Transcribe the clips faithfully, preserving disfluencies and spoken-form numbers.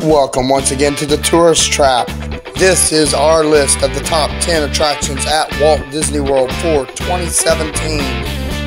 Welcome once again to the Tourist Trap. This is our list of the top ten attractions at Walt Disney World for twenty seventeen.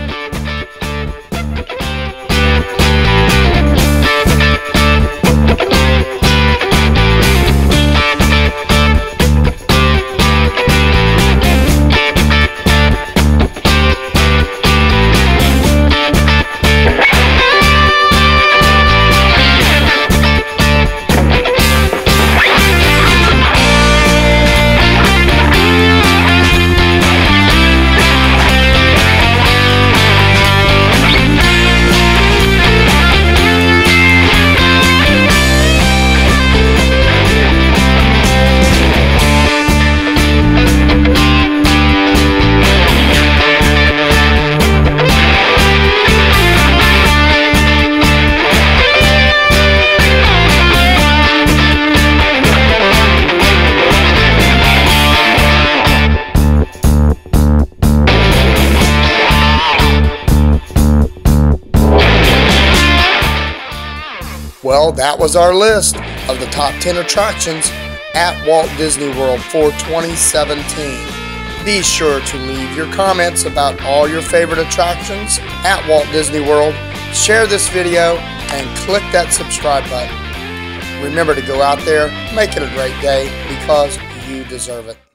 Well, that was our list of the top ten attractions at Walt Disney World for twenty seventeen. Be sure to leave your comments about all your favorite attractions at Walt Disney World. Share this video and click that subscribe button. Remember to go out there, make it a great day because you deserve it.